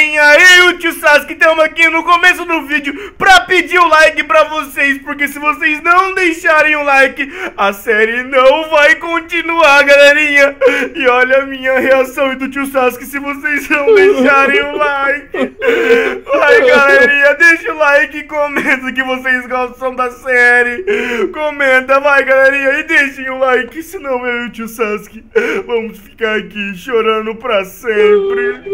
galerinha, eu e o tio Sasuke estamos aqui no começo do vídeo pra pedir o like pra vocês, porque se vocês não deixarem o like, a série não vai continuar, galerinha. E olha a minha reação e do tio Sasuke se vocês não deixarem o like. Vai, galerinha, deixa o like e comenta que vocês gostam da série. Comenta, vai, galerinha, e deixem o like, senão eu e o tio Sasuke vamos ficar aqui chorando pra sempre.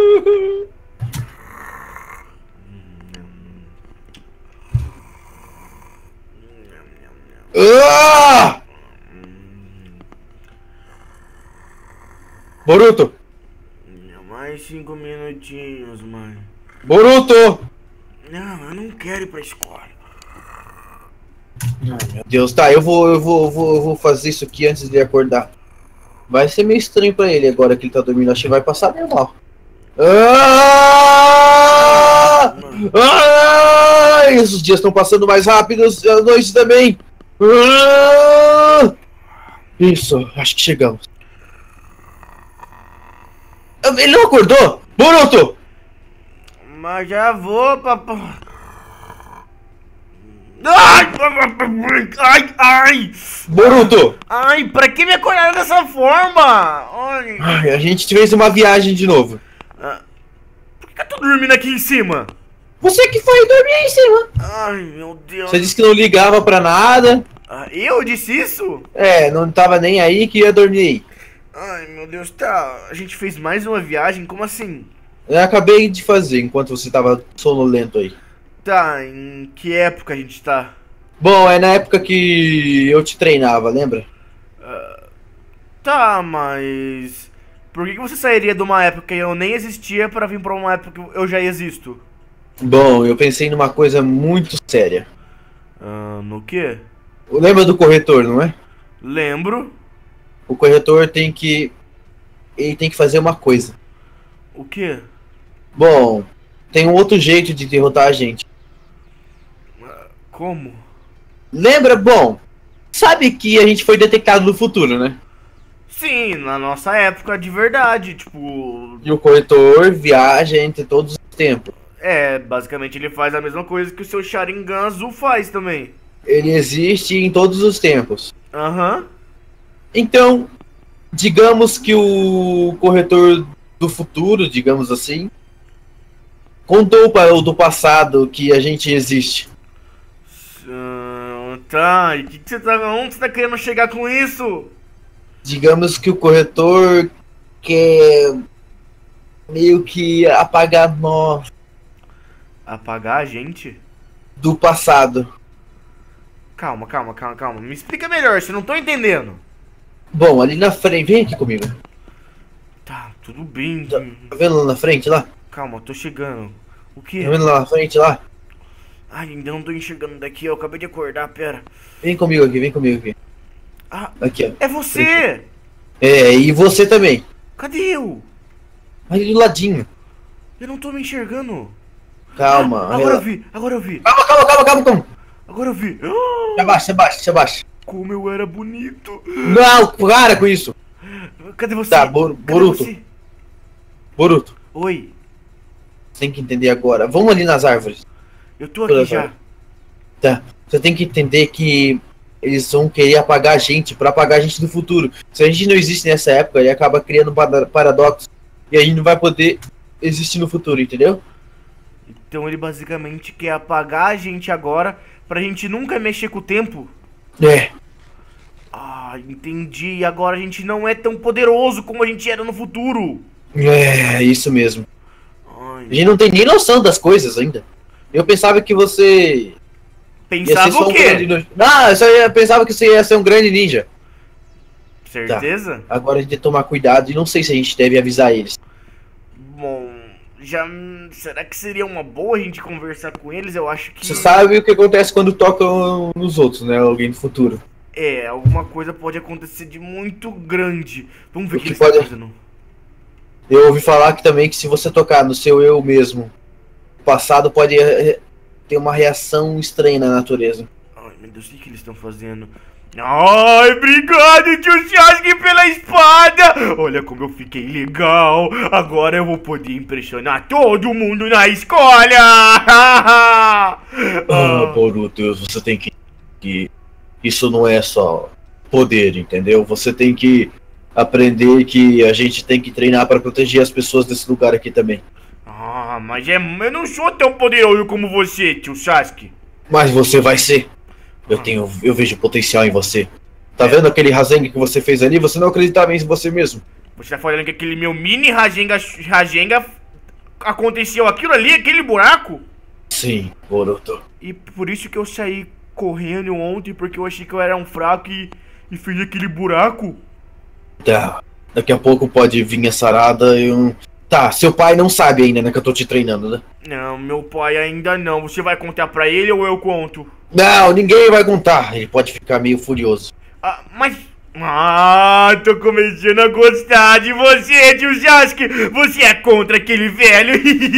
Boruto! Mais 5 minutinhos, mãe. Boruto! Não, eu não quero ir pra escola. Ai, meu Deus, tá, eu vou fazer isso aqui antes de acordar. Vai ser meio estranho pra ele agora que ele tá dormindo, acho que vai passar meio mal. Esses dias estão passando mais rápidos, a noite também. Isso, acho que chegamos. Ele não acordou? Boruto! Mas já vou, papai. Ai, ai! Boruto! Ai, pra que me acordar dessa forma? Ai, a gente fez uma viagem de novo. Por que eu tô dormindo aqui em cima? Você que foi dormir aí em cima. Ai, meu Deus. Você disse que não ligava pra nada. Eu disse isso? É, não tava nem aí que ia dormir aí. Ai, meu Deus, tá. A gente fez mais uma viagem? Como assim? Eu acabei de fazer enquanto você tava sonolento aí. Tá, em que época a gente tá? Bom, é na época que eu te treinava, lembra? Tá, mas... Por que você sairia de uma época que eu nem existia pra vir pra uma época que eu já existo? Bom, eu pensei numa coisa muito séria. No quê? Lembra do corretor, não é? Lembro. O corretor tem que... Ele tem que fazer uma coisa. O quê? Bom, tem um outro jeito de derrotar a gente. Como? Lembra? Bom, sabe que a gente foi detectado no futuro, né? Sim, na nossa época de verdade, tipo... E o corretor viaja entre todos os tempos. É, basicamente ele faz a mesma coisa que o seu Sharingan azul faz também. Ele existe em todos os tempos. Aham. Então, digamos que o corretor do futuro, digamos assim, contou para o do passado que a gente existe. Tá, e que você tá... Onde você tá querendo chegar com isso? Digamos que o corretor quer meio que apagar nós Apagar a gente? do passado. Calma. Me explica melhor, você não tô entendendo. Bom, ali na frente, vem aqui comigo. Tá, tudo bem. Tá vendo lá na frente, lá? Calma, tô chegando. O quê? Tá vendo lá na frente, lá? Ai, ainda não tô enxergando daqui, eu acabei de acordar, pera. Vem comigo aqui. Ah, Aqui, ó. é você! É, e você também. Cadê eu? Ali do ladinho. Eu não tô me enxergando. Calma. Agora eu vi. Calma. Agora eu vi. Se abaixa. Como eu era bonito. Não, para com isso. Cadê você? Tá, Cadê Boruto. você? Boruto, Oi, você tem que entender agora. Vamos ali nas árvores. eu tô aqui já. Tá. Você tem que entender que eles vão querer apagar a gente, pra apagar a gente do futuro. Se a gente não existe nessa época, ele acaba criando um paradoxo. E a gente não vai poder existir no futuro, entendeu? Então ele basicamente quer apagar a gente agora pra gente nunca mexer com o tempo? É. Ah, entendi. E agora a gente não é tão poderoso como a gente era no futuro. É, isso mesmo. Ai, A gente não tem nem noção das coisas ainda. Eu pensava que você... ia pensava ser só o um quê? grande... pensava que você ia ser um grande ninja. Certeza? Tá. Agora a gente tem que tomar cuidado e não sei se a gente deve avisar eles. Bom, já... Será que seria uma boa a gente conversar com eles? Eu acho que... Você sabe o que acontece quando tocam nos outros, né? Alguém do futuro. É, alguma coisa pode acontecer de muito grande. Vamos ver o que eles pode... estão fazendo. Eu ouvi falar que também que se você tocar no seu eu mesmo, o passado pode ter uma reação estranha na natureza. Ai, meu Deus, o que eles estão fazendo? Ai, obrigado, tio Sasuke, pela espada! Olha como eu fiquei legal! Agora eu vou poder impressionar todo mundo na escola! Boruto, você tem que... Isso não é só poder, entendeu? Você tem que aprender que a gente tem que treinar para proteger as pessoas desse lugar aqui também. Ah, mas eu não sou tão poderoso como você, tio Sasuke. Mas você vai ser. Eu vejo potencial em você. Tá vendo aquele Rasengan que você fez ali? Você não acreditava em você mesmo. Você tá falando que aquele meu mini Rasengan aconteceu aquilo ali, aquele buraco? Sim, Boruto. E por isso que eu saí correndo ontem, porque eu achei que eu era um fraco e fiz aquele buraco. Tá. Daqui a pouco pode vir a sarada e um... Tá, seu pai não sabe ainda, né, que eu tô te treinando, né? Não, meu pai ainda não. Você vai contar pra ele ou eu conto? Não, ninguém vai contar. Ele pode ficar meio furioso. Ah, mas... Ah, tô começando a gostar de você, tio Sasuke. Você é contra aquele velho.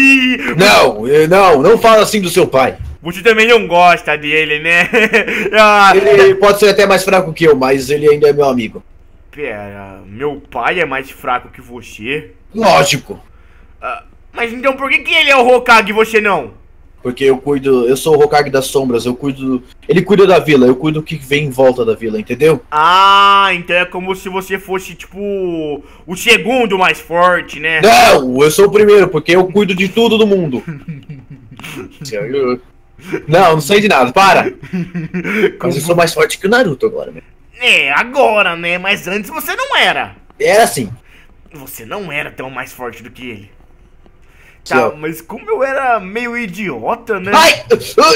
Não fala assim do seu pai. Você também não gosta dele, né? Ele pode ser até mais fraco que eu, mas ele ainda é meu amigo. Pera, meu pai é mais fraco que você? Lógico. Mas então por que ele é o Hokage e você não? Porque eu sou o Hokage das sombras, ele cuida da vila, eu cuido do que vem em volta da vila, entendeu? Ah, então é como se você fosse, tipo, o segundo mais forte, né? Não, eu sou o primeiro, porque eu cuido de tudo do mundo. Não sei de nada, para. Mas eu sou mais forte que o Naruto agora, né? É, agora, né? Mas antes você não era. Era assim. Você não era tão mais forte do que ele. Tá, mas como eu era meio idiota, né? Ai!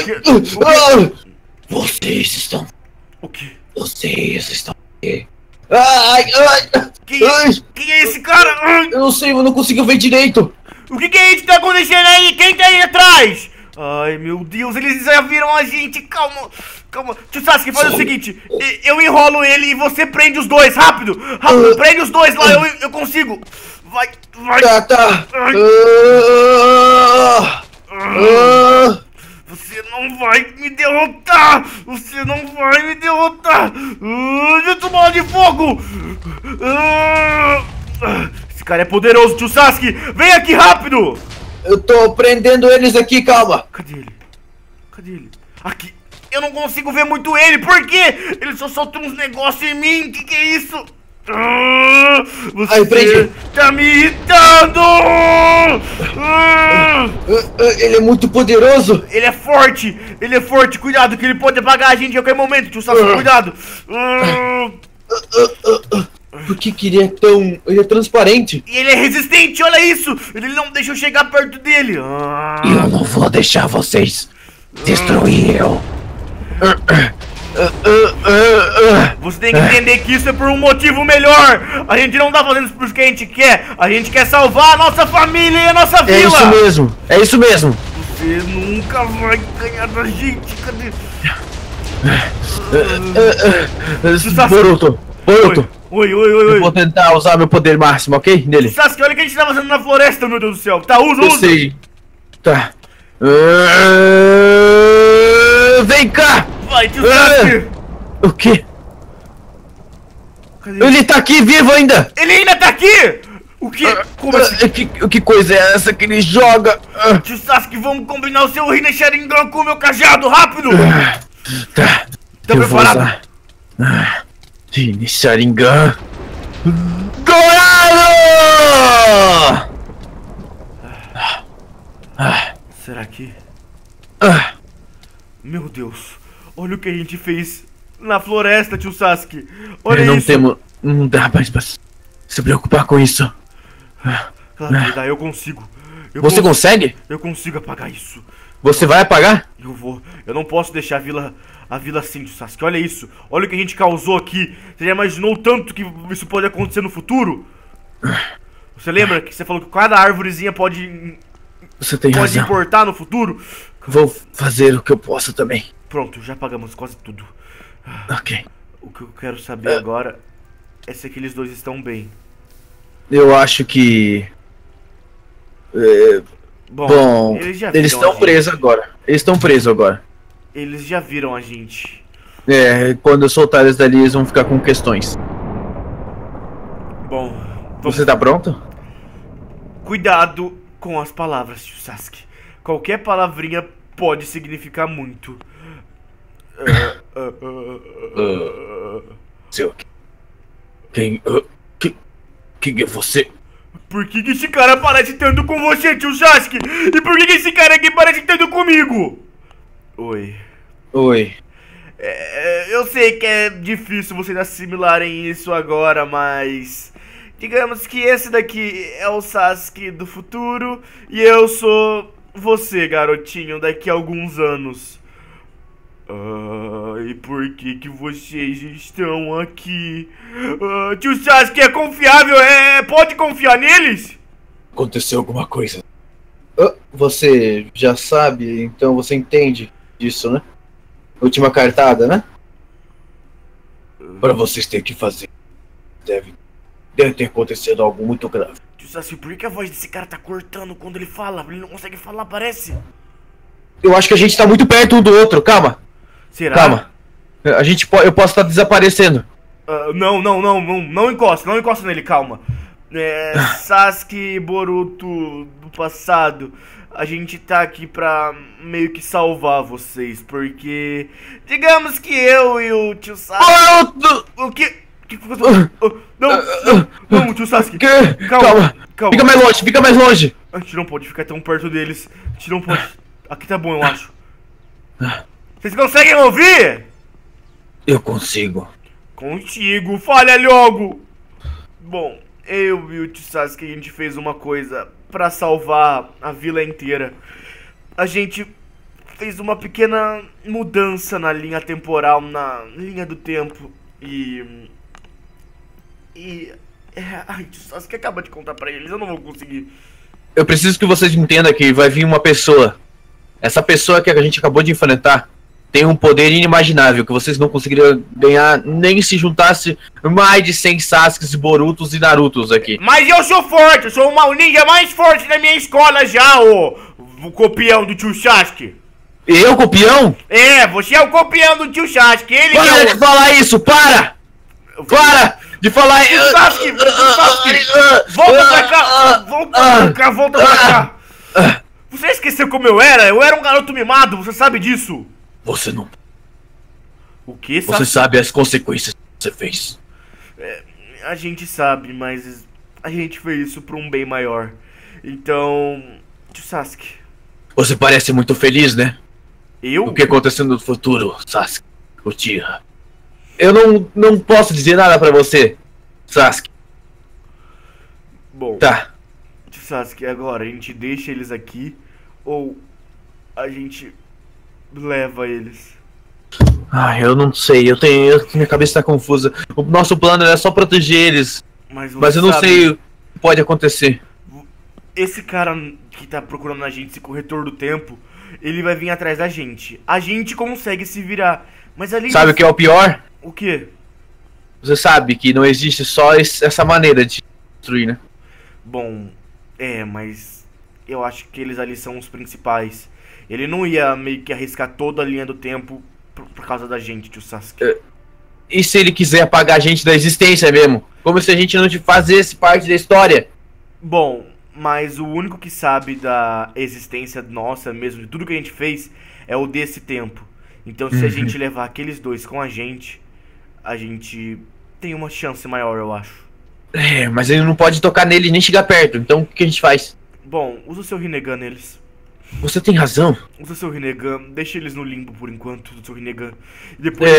Vocês estão... O quê? Vocês estão... Ai! Quem é esse cara? Ai. Eu não sei, eu não consigo ver direito. O que é isso que tá acontecendo aí? Quem tá aí atrás? Ai, meu Deus, eles já viram a gente. Calma, calma. Tio Sasuke, faz o seguinte. Eu enrolo ele e você prende os dois. Rápido, rápido, prende os dois lá. Eu consigo. Vai. Tá. Você não vai me derrotar. Você não vai me derrotar. Junto bola de fogo. Esse cara é poderoso, tio Sasuke. Vem aqui rápido. Eu tô prendendo eles aqui, calma. Cadê ele? Cadê ele? Aqui. Eu não consigo ver muito ele. Por quê? Ele só soltou uns negócios em mim. Que é isso? Você prende. tá me irritando! Ele é muito poderoso. Ele é forte. Ele é forte. Cuidado que ele pode apagar a gente a qualquer momento. Tio Sasuke, cuidado. Por que ele é tão... Ele é transparente. E ele é resistente, olha isso. Ele não deixa eu chegar perto dele. Eu não vou deixar vocês destruir eu. Você tem que entender que isso é por um motivo melhor. A gente não tá fazendo isso porque a gente quer. A gente quer salvar a nossa família e a nossa vila. É isso mesmo, é isso mesmo. Você nunca vai ganhar da gente. Cadê? Boruto. Oi. Eu vou tentar usar meu poder máximo, ok? Nele. Sasuke, olha o que a gente tá fazendo na floresta, meu Deus do céu. Tá, usa. Eu sei. Tá. Vem cá! Vai, tio Sasuke. O quê? Cadê? Ele tá aqui vivo ainda! Ele ainda tá aqui? O quê? Como assim? Que coisa é essa que ele joga? Tio Sasuke, vamos combinar o seu Rinne Sharingan com o meu cajado, rápido! Tá. Tá preparado? Rinne Sharingan. Dourado! Será que... Meu Deus, olha o que a gente fez na floresta, tio Sasuke. Olha isso. Não dá mais pra se preocupar com isso. Claro que dá, eu consigo. Você consegue? Eu consigo apagar isso. Você vai apagar? Eu vou. Eu não posso deixar a vila assim, tio Sasuke. Olha isso. Olha o que a gente causou aqui. Você já imaginou tanto que isso pode acontecer no futuro? Você lembra que você falou que cada árvorezinha pode razão. importar no futuro? Vou fazer o que eu posso também. Pronto, já apagamos quase tudo. Ok. O que eu quero saber agora é se aqueles dois estão bem. Eu acho que... Bom, eles estão presos agora. Eles estão presos agora. Eles já viram a gente. Quando eu soltar eles dali, eles vão ficar com questões. Bom, Você tá pronto? cuidado com as palavras, tio Sasuke. Qualquer palavrinha pode significar muito. Seu... Quem é você? Por que esse cara parece tanto com você, tio Sasuke? E por que esse cara aqui parece tanto comigo? Oi. Eu sei que é difícil vocês assimilarem isso agora, mas... digamos que esse daqui é o Sasuke do futuro e eu sou você, garotinho, daqui a alguns anos. E por que vocês estão aqui? Tio Sasuke é confiável? Pode confiar neles? Aconteceu alguma coisa. Você já sabe, então você entende disso, né? Última cartada, né? Para vocês terem que fazer. Deve ter acontecido algo muito grave. Tio Sasuke, por que a voz desse cara tá cortando quando ele fala? Ele não consegue falar, parece. Eu acho que a gente tá muito perto um do outro, calma. Será? Calma. Eu posso estar desaparecendo. Não encosta nele, calma. Sasuke e Boruto do passado, a gente tá aqui pra meio que salvar vocês, porque digamos que eu e o tio Sasuke... Boruto! O que? Não, tio Sasuke. Calma. Fica mais longe. A gente não pode ficar tão perto deles. A gente não pode. Aqui tá bom, eu acho. Vocês conseguem ouvir? Eu consigo. Contigo, falha logo. Bom, eu e o tio Sasuke, a gente fez uma coisa pra salvar a vila inteira. A gente fez uma pequena mudança na linha temporal, na linha do tempo. Ai, tio Sasuke acaba de contar pra eles, eu não vou conseguir. Eu preciso que vocês entendam que vai vir uma pessoa. Essa pessoa que a gente acabou de enfrentar tem um poder inimaginável que vocês não conseguiriam ganhar nem se juntasse mais de 100 Sasukes, Borutos e Narutos aqui. Mas eu sou forte, eu sou o ninja mais forte da minha escola já, o copião do tio Sasuke. Eu, copião? Você é o copião do tio Sasuke, ele para que é o... de falar isso, para! Para de falar isso! Sasuke, volta pra cá! Você esqueceu como eu era? Eu era um garoto mimado, você sabe disso? Você não... O que, Sasuke? Você sabe as consequências que você fez. A gente sabe, mas a gente fez isso pra um bem maior. Então... tio Sasuke... Você parece muito feliz, né? Eu? O que aconteceu no futuro, Sasuke? Uchiha. Eu não posso dizer nada pra você, Sasuke. Bom... Tá. Tio Sasuke, agora a gente deixa eles aqui ou a gente leva eles? Eu não sei, minha cabeça tá confusa. O nosso plano era só proteger eles, mas eu não sei o que pode acontecer. Esse cara que tá procurando a gente, esse corretor do tempo, ele vai vir atrás da gente. A gente consegue se virar, mas ali... Sabe o que é o pior? O quê? Você sabe que não existe só essa maneira de destruir, né? Bom, mas eu acho que eles ali são os principais. Ele não ia meio que arriscar toda a linha do tempo por causa da gente, tio Sasuke. E se ele quiser apagar a gente da existência mesmo? Como se a gente não fazesse parte da história? Bom, mas o único que sabe da existência nossa mesmo, de tudo que a gente fez, é o desse tempo. Então se a gente levar aqueles dois com a gente tem uma chance maior, eu acho. Mas ele não pode tocar nele nem chegar perto, então o que a gente faz? Bom, usa o seu Rinnegan neles. Você tem razão. Usa o seu Rinnegan, deixa eles no limbo por enquanto, usa o seu Rinnegan. E depois...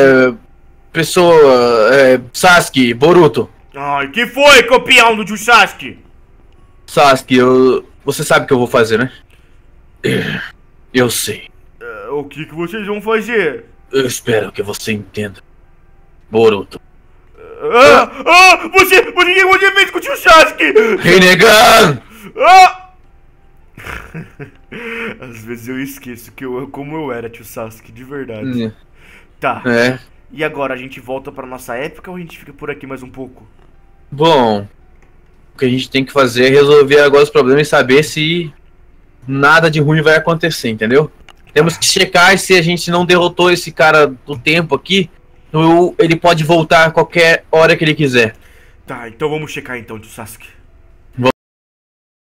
Sasuke, Boruto. Ai, que foi, copião do tio Sasuke? Sasuke, você sabe o que eu vou fazer, né? Eu sei. O que vocês vão fazer? Eu espero que você entenda. Boruto. O que você fez com o tio Sasuke? Rinnegan! Às vezes eu esqueço como eu era, tio Sasuke, de verdade. Tá. E agora, a gente volta pra nossa época ou a gente fica por aqui mais um pouco? Bom, o que a gente tem que fazer é resolver agora os problemas e saber se nada de ruim vai acontecer, entendeu? Temos que checar se a gente não derrotou esse cara do tempo aqui, ele pode voltar a qualquer hora que ele quiser. Tá, então vamos checar então, tio Sasuke.